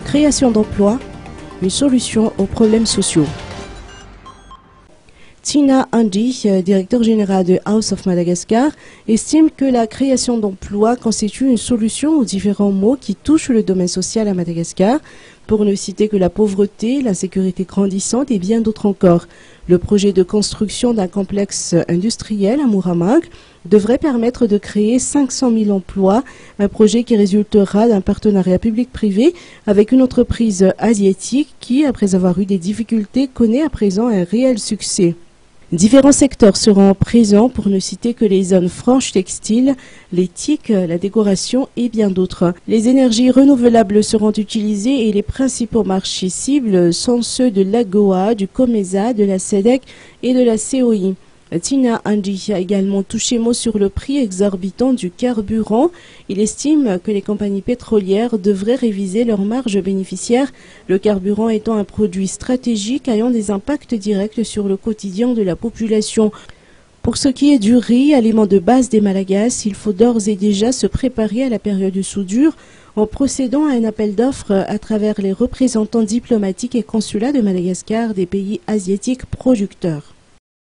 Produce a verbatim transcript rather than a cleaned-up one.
création d'emplois, une solution aux problèmes sociaux. Tina Andy, directeur général de House of Madagascar, estime que la création d'emplois constitue une solution aux différents maux qui touchent le domaine social à Madagascar, pour ne citer que la pauvreté, la sécurité grandissante et bien d'autres encore. Le projet de construction d'un complexe industriel à Muramag devrait permettre de créer cinq cent mille emplois, un projet qui résultera d'un partenariat public-privé avec une entreprise asiatique qui, après avoir eu des difficultés, connaît à présent un réel succès. Différents secteurs seront présents, pour ne citer que les zones franches textiles, les T I C, la décoration et bien d'autres. Les énergies renouvelables seront utilisées et les principaux marchés cibles sont ceux de l'AGOA, du COMESA, de la SEDEC et de la C O I. Tina Andy a également touché mot sur le prix exorbitant du carburant. Il estime que les compagnies pétrolières devraient réviser leurs marges bénéficiaires, le carburant étant un produit stratégique ayant des impacts directs sur le quotidien de la population. Pour ce qui est du riz, aliment de base des Malagasy, il faut d'ores et déjà se préparer à la période de soudure en procédant à un appel d'offres à travers les représentants diplomatiques et consulats de Madagascar des pays asiatiques producteurs.